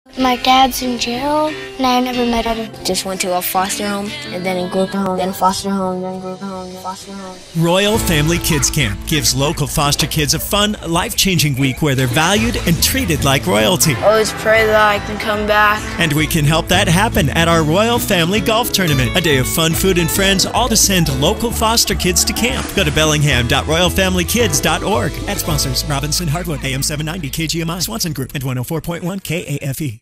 My dad's in jail, and I never met him. Just went to a foster home, and then a group home, then foster home, then group home, then foster home. Royal Family Kids Camp gives local foster kids a fun, life-changing week where they're valued and treated like royalty. Always pray that I can come back. And we can help that happen at our Royal Family Golf Tournament. A day of fun, food, and friends, all to send local foster kids to camp. Go to bellingham.royalfamilykids.org. Ad sponsors Robinson Hardwood, AM 790 KGMI, Swanson Group, and 104.1 KAFE.